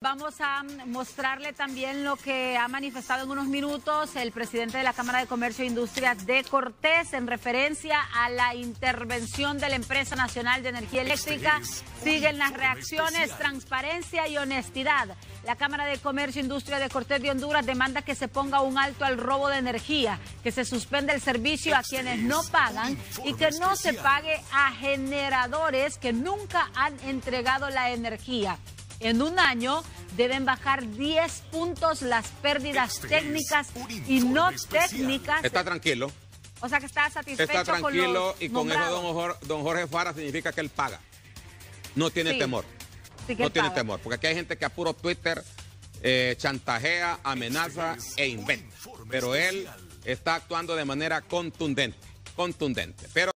Vamos a mostrarle también lo que ha manifestado en unos minutos el presidente de la Cámara de Comercio e Industria de Cortés en referencia a la intervención de la Empresa Nacional de Energía Eléctrica. Siguen las reacciones, transparencia y honestidad. La Cámara de Comercio e Industria de Cortés de Honduras demanda que se ponga un alto al robo de energía, que se suspenda el servicio a quienes no pagan y que no se pague a generadores que nunca han entregado la energía. En un año deben bajar 10 puntos las pérdidas técnicas y no técnicas. Está tranquilo. O sea que está satisfecho. Está tranquilo con los y con nombrados. eso don Jorge Fara significa que él paga. No tiene temor. Sí que no tiene paga. temor. Porque aquí hay gente que a puro Twitter chantajea, amenaza e inventa. Pero él está actuando de manera contundente. Pero